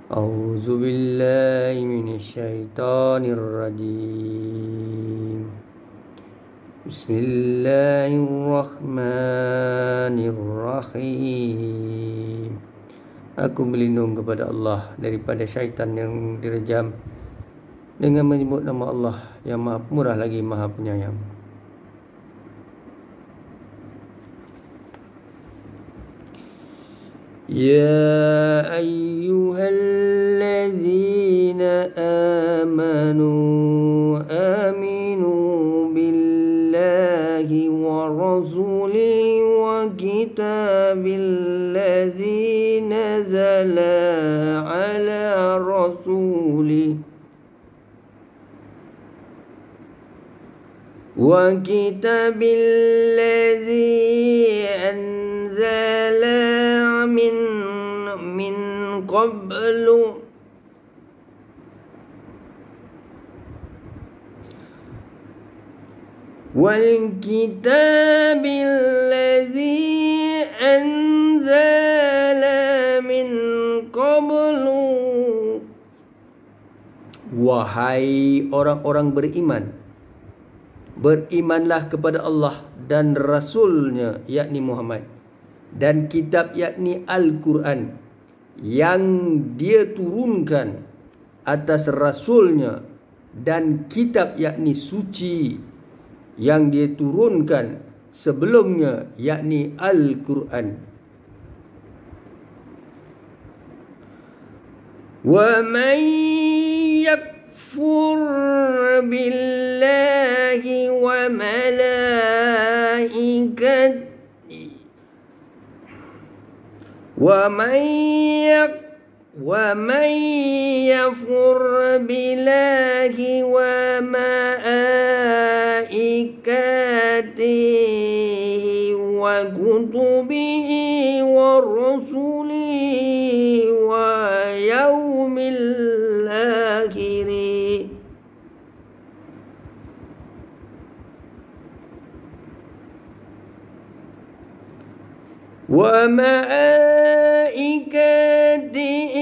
A'udzu billahi minasyaitonir rajim. Bismillahirrahmanirrahim. Aku berlindung kepada Allah daripada syaitan yang direjam dengan menyebut nama Allah yang Maha Pemurah lagi Maha Penyayang. Ya ayyuhalladzina amanu aminu billahi wa rasulihi wa kitabilladzi nazala ala rasulihi wa kitabilladzi anzala min qablu wal kitabilladzi anzala min qablu. Wahai orang-orang beriman, berimanlah kepada Allah dan Rasulnya yakni Muhammad, dan kitab yakni Al-Quran yang dia turunkan atas Rasulnya, dan kitab yakni suci yang dia turunkan sebelumnya yakni Al-Quran. Wa man yakfur billahi wa malaikatihi ومن يكفر بالله وملائكته وكتبه ورسله ويوم الآخر وملائكته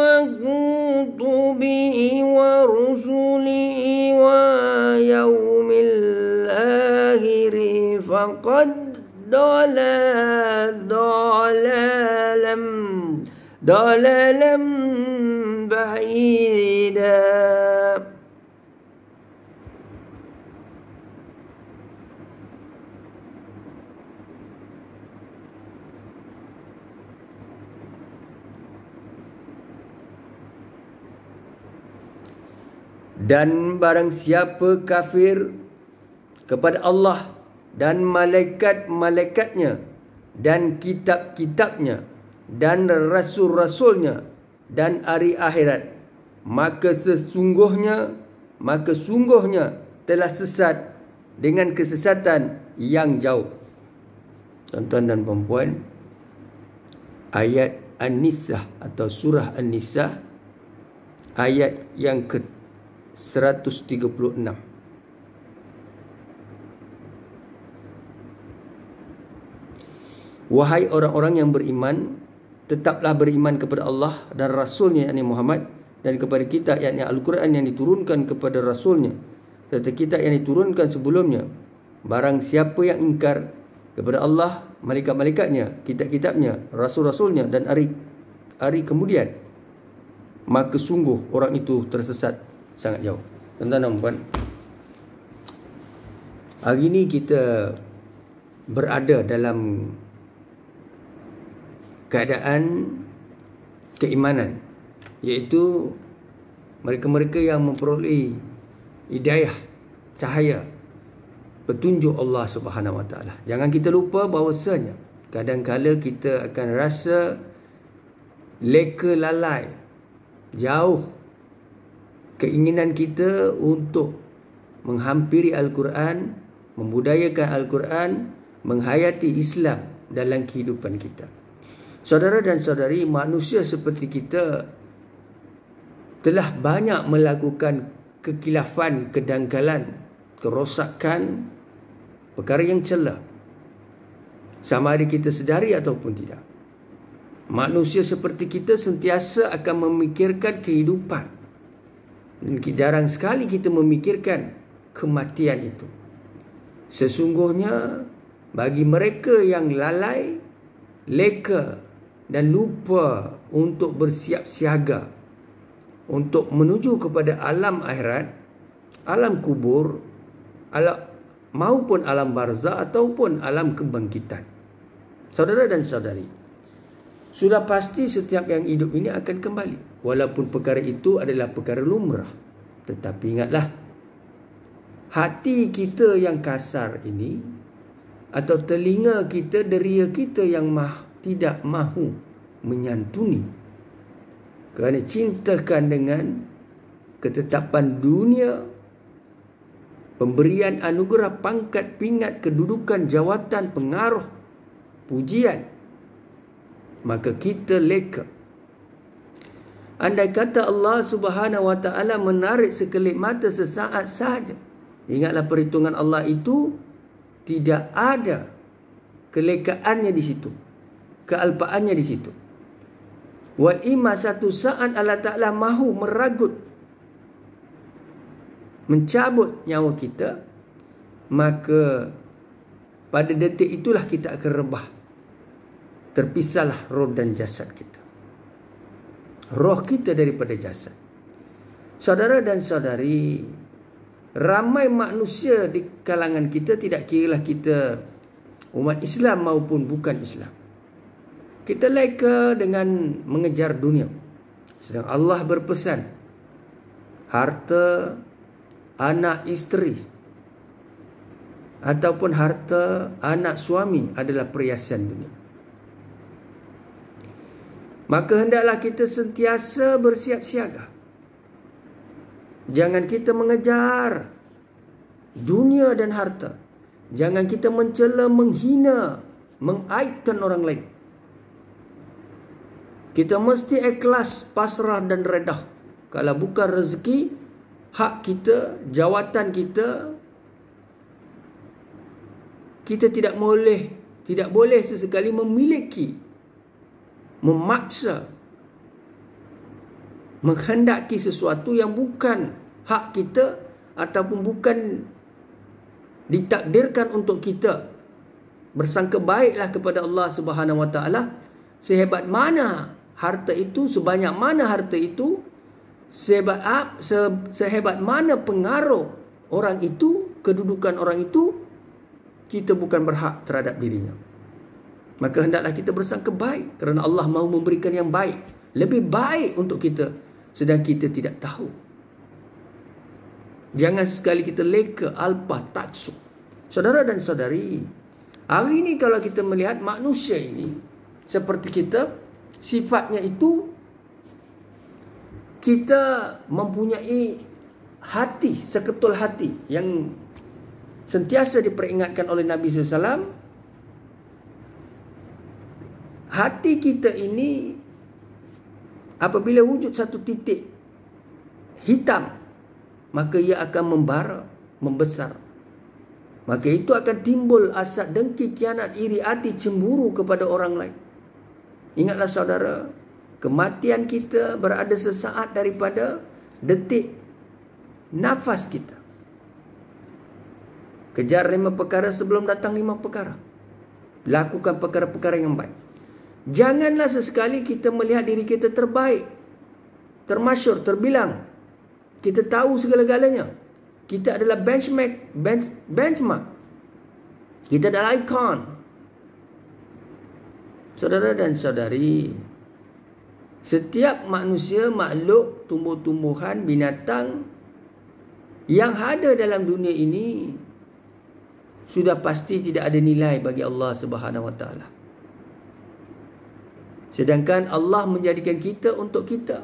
وكتبه ورسله ويوم الآخر فقد ضلالا بعيدا. Dan barang siapa kafir kepada Allah dan malaikat-malaikatnya dan kitab-kitabnya dan rasul-rasulnya dan hari akhirat, maka sungguhnya telah sesat dengan kesesatan yang jauh. Tuan-tuan dan puan-puan, ayat An-Nisa atau surah An-Nisa ayat yang ke-136. Wahai orang-orang yang beriman, tetaplah beriman kepada Allah dan Rasulnya yakni Muhammad, dan kepada kitab yakni Al-Quran yang diturunkan kepada Rasulnya, serta kitab yang diturunkan sebelumnya. Barang siapa yang ingkar kepada Allah, malaikat-malaikatnya, kitab-kitabnya, rasul-rasulnya dan hari kemudian, maka sungguh orang itu tersesat sangat jauh. Tuan-tuan dan puan, hari ini kita berada dalam keadaan keimanan, iaitu mereka-mereka yang memperoleh hidayah, cahaya, petunjuk Allah Subhanahu Wa Taala. Jangan kita lupa bahawasanya kadang-kala kita akan rasa leka lalai, jauh keinginan kita untuk menghampiri Al-Quran, membudayakan Al-Quran, menghayati Islam dalam kehidupan kita. Saudara dan saudari, manusia seperti kita telah banyak melakukan kekilafan, kedangkalan, kerosakan, perkara yang celah, sama ada kita sedari ataupun tidak. Manusia seperti kita sentiasa akan memikirkan kehidupan. Dan jarang sekali kita memikirkan kematian itu. Sesungguhnya bagi mereka yang lalai, leka dan lupa untuk bersiap siaga untuk menuju kepada alam akhirat, alam kubur, maupun alam barzah ataupun alam kebangkitan. Saudara dan saudari, sudah pasti setiap yang hidup ini akan kembali. Walaupun perkara itu adalah perkara lumrah. Tetapi ingatlah, hati kita yang kasar ini, atau telinga kita, deria kita yang tidak mahu menyantuni, kerana cintakan dengan ketetapan dunia, pemberian anugerah, pangkat, pingat, kedudukan, jawatan, pengaruh, pujian, maka kita leka. Andai kata Allah Subhanahu wa ta'ala menarik sekelip mata sesaat sahaja, ingatlah perhitungan Allah itu tidak ada kelekaannya di situ, kealpaannya di situ. Wal ima, satu saat Allah Ta'ala mahu meragut, mencabut nyawa kita, maka pada detik itulah kita akan rebah. Terpisahlah roh dan jasad kita. Roh kita daripada jasad. Saudara dan saudari, ramai manusia di kalangan kita, tidak kiralah kita umat Islam maupun bukan Islam, kita leka dengan mengejar dunia. Sedang Allah berpesan, harta anak isteri ataupun harta anak suami adalah perhiasan dunia. Maka hendaklah kita sentiasa bersiap siaga. Jangan kita mengejar dunia dan harta. Jangan kita mencela, menghina, mengaibkan orang lain. Kita mesti ikhlas, pasrah dan redah. Kalau bukan rezeki, hak kita, jawatan kita, kita tidak boleh sesekali memiliki, memaksa, menghendaki sesuatu yang bukan hak kita ataupun bukan ditakdirkan untuk kita. Bersangka baiklah kepada Allah Subhanahu wa ta'ala. Sehebat mana harta itu, sebanyak mana harta itu, sehebat mana pengaruh orang itu, kedudukan orang itu, kita bukan berhak terhadap dirinya. Maka hendaklah kita bersangka baik, kerana Allah mahu memberikan yang baik, lebih baik untuk kita, sedang kita tidak tahu. Jangan sekali kita leka, alpa, taksub. Saudara dan saudari, hari ini kalau kita melihat manusia ini seperti kita, sifatnya itu kita mempunyai hati, seketul hati yang sentiasa diperingatkan oleh Nabi SAW. Hati kita ini apabila wujud satu titik hitam, maka ia akan membara, membesar. Maka itu akan timbul hasad, dengki, kianat, iri hati, cemburu kepada orang lain. Ingatlah saudara, kematian kita berada sesaat daripada detik nafas kita. Kejar 5 perkara sebelum datang 5 perkara. Lakukan perkara-perkara yang baik. Janganlah sesekali kita melihat diri kita terbaik, termasyur, terbilang. Kita tahu segala-galanya. Kita adalah benchmark. Kita adalah ikon. Saudara dan saudari, setiap manusia, makhluk, tumbuh-tumbuhan, binatang yang ada dalam dunia ini sudah pasti tidak ada nilai bagi Allah Subhanahu wa ta'ala. Sedangkan Allah menjadikan kita untuk kita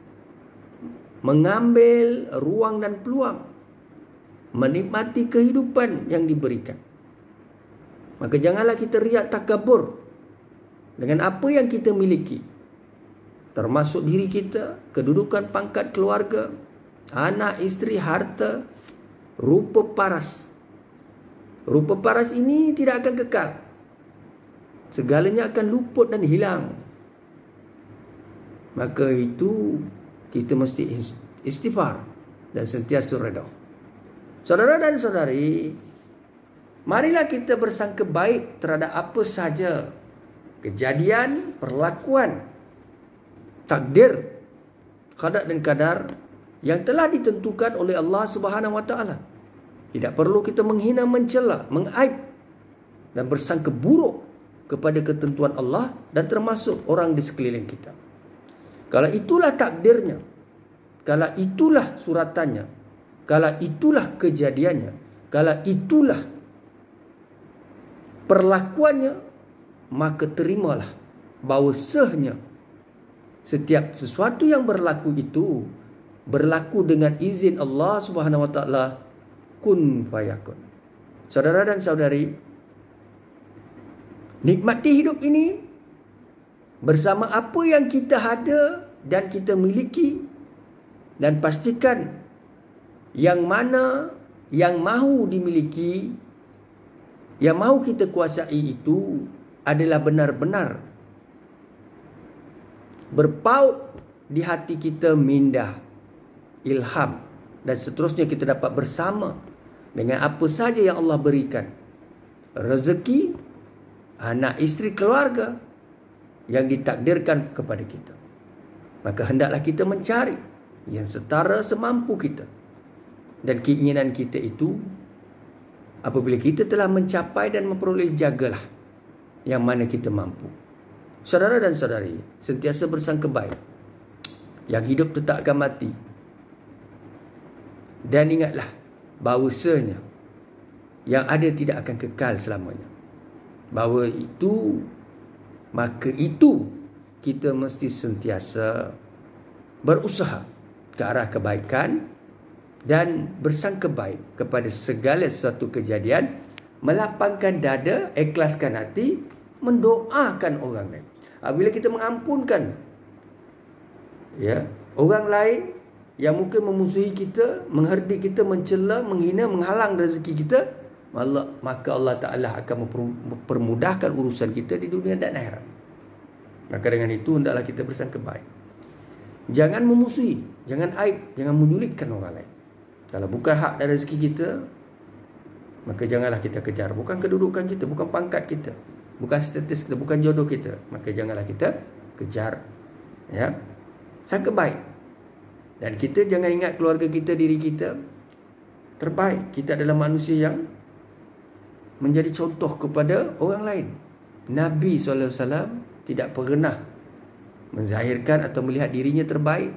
mengambil ruang dan peluang, menikmati kehidupan yang diberikan. Maka janganlah kita riak takabur dengan apa yang kita miliki, termasuk diri kita, kedudukan, pangkat, keluarga, anak, isteri, harta, rupa paras. Rupa paras ini tidak akan kekal. Segalanya akan luput dan hilang. maka itu kita mesti istighfar dan sentiasa redha. Saudara dan saudari, marilah kita bersangka baik terhadap apa saja kejadian, perlakuan, takdir, qada dan qadar yang telah ditentukan oleh Allah Subhanahu Wa Taala. Tidak perlu kita menghina, mencela, mengaib dan bersangka buruk kepada ketentuan Allah dan termasuk orang di sekeliling kita. Kalau itulah takdirnya, kalau itulah suratannya, kalau itulah kejadiannya, kalau itulah perlakuannya, maka terimalah bahawasanya setiap sesuatu yang berlaku itu berlaku dengan izin Allah Subhanahu Wa Taala, kun fayakun. Saudara dan saudari, nikmati hidup ini bersama apa yang kita ada dan kita miliki, dan pastikan yang mana yang mahu dimiliki, yang mahu kita kuasai itu adalah benar-benar berpaut di hati kita minda, ilham, dan seterusnya kita dapat bersama dengan apa saja yang Allah berikan. Rezeki, anak, isteri, keluarga yang ditakdirkan kepada kita. Maka hendaklah kita mencari yang setara semampu kita. Dan keinginan kita itu, apabila kita telah mencapai dan memperoleh, jagalah yang mana kita mampu. Saudara dan saudari, sentiasa bersangka baik. Yang hidup tetap akan mati. Dan ingatlah bahawasanya yang ada tidak akan kekal selamanya. Bahawa itu, maka itu kita mesti sentiasa berusaha ke arah kebaikan dan bersangka baik kepada segala sesuatu kejadian, melapangkan dada, ikhlaskan hati, mendoakan orang lain. Bila kita mengampunkan orang lain yang mungkin memusuhi kita, mengherdik kita, mencela, menghina, menghalang rezeki kita, maka Allah Ta'ala akan mempermudahkan urusan kita di dunia dan akhirat. Maka dengan itu hendaklah kita bersangka baik. Jangan memusuhi, jangan aib, jangan menyulitkan orang lain. Kalau bukan hak dan rezeki kita, maka janganlah kita kejar. Bukan kedudukan kita, bukan pangkat kita, bukan status kita, bukan jodoh kita, maka janganlah kita kejar. Ya, sangka baik. Dan kita jangan ingat keluarga kita, diri kita terbaik. Kita adalah manusia yang menjadi contoh kepada orang lain. Nabi SAW tidak pernah menzahirkan atau melihat dirinya terbaik.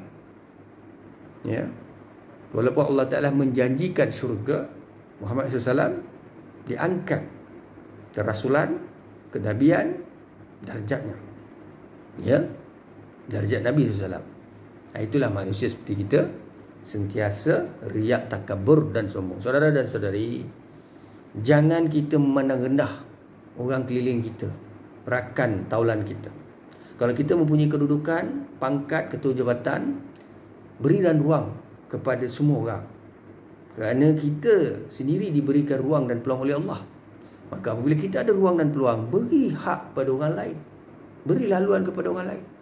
Ya. Walaupun Allah Ta'ala menjanjikan syurga, Muhammad SAW diangkat kerasulan, kenabian, darjatnya. Ya, darjat Nabi SAW. Itulah manusia seperti kita, sentiasa riak, takabur dan sombong. Saudara dan saudari, jangan kita memandang rendah orang keliling kita, rakan taulan kita. Kalau kita mempunyai kedudukan, pangkat, ketua jabatan, berilah ruang kepada semua orang. Kerana kita sendiri diberikan ruang dan peluang oleh Allah. Maka apabila kita ada ruang dan peluang, beri hak pada orang lain. Beri laluan kepada orang lain.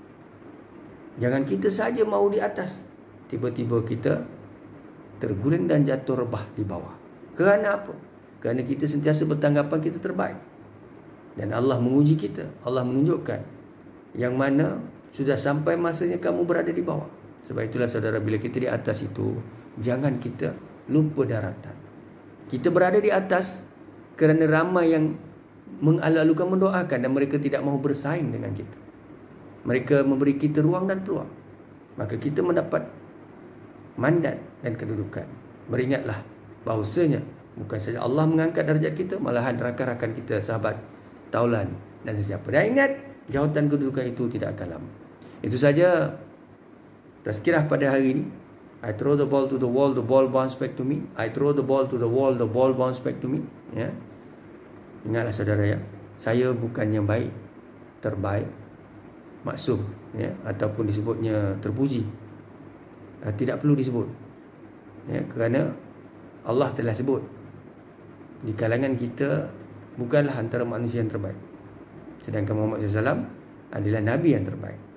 Jangan kita saja mahu di atas, tiba-tiba kita terguling dan jatuh rebah di bawah. Kerana apa? Kerana kita sentiasa bertanggapan kita terbaik. Dan Allah menguji kita. Allah menunjukkan yang mana sudah sampai masanya kamu berada di bawah. Sebab itulah saudara, bila kita di atas itu, jangan kita lupa daratan. Kita berada di atas kerana ramai yang mengalu-alukan, mendoakan, dan mereka tidak mahu bersaing dengan kita. Mereka memberi kita ruang dan peluang. Maka kita mendapat mandat dan kedudukan. Beringatlah bahawasanya bukan saja Allah mengangkat darjat kita, malahan rakan-rakan kita, sahabat, taulan dan sesiapa. Dan ingat, jawatan kedudukan itu tidak akan lama. Itu saja tazkirah pada hari ini. I throw the ball to the wall, the ball bounce back to me. I throw the ball to the wall, the ball bounce back to me. Ya. Ingatlah saudara, ya, saya bukan yang baik, terbaik, maksum, ya, ataupun disebutnya terpuji. Tidak perlu disebut, ya, kerana Allah telah sebut di kalangan kita bukanlah antara manusia yang terbaik, sedangkan Muhammad SAW adalah Nabi yang terbaik.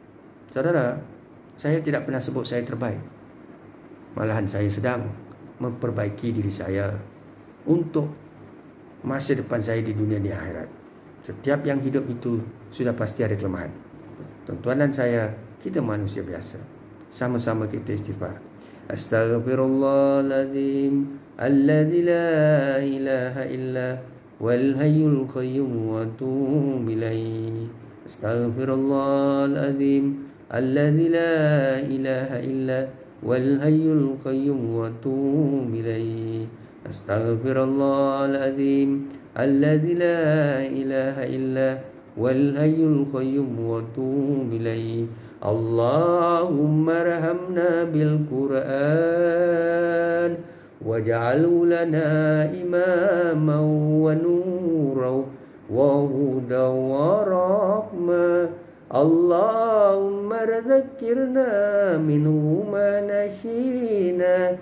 Saudara, saya tidak pernah sebut saya terbaik. Malahan saya sedang memperbaiki diri saya untuk masa depan saya di dunia di akhirat. Setiap yang hidup itu sudah pasti ada kelemahan. Tuan-tuan dan saya, kita manusia biasa. Sama-sama kita istighfar. Astaghfirullahaladzim alladzi la ilaha illa wal hayyul qayyum wa atubu ilaih. Astaghfirullahaladzim alladzi la ilaha illa wal hayyul qayyum wa atubu ilaih. Astaghfirullahaladzim alladzi la ilaha illa wal hayyul qayyum wa atubu ilaih. Allahumma rahamna bil Qur'an waj'alhu lana imaman wa nuran wa hudan wa rahmah. Allahumma radzakirna minhu ma nashina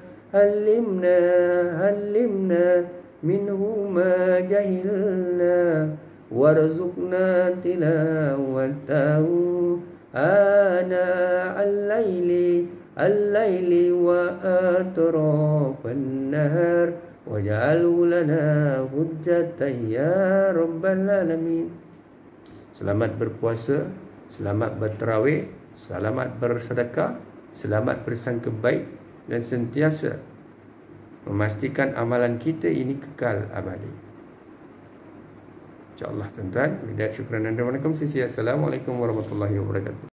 Halimna minhu ma jahilna warzuqna tilawatahu ana al-laili wa atrafan nahar waj'alhu lana hujjatan ya rabbal alamin. Selamat berpuasa, selamat bertarawih, selamat bersedekah, selamat bersangka baik dan sentiasa memastikan amalan kita ini kekal abadi. InsyaAllah tuan-tuan. Syukran dan terima kasih. Assalamualaikum warahmatullahi wabarakatuh.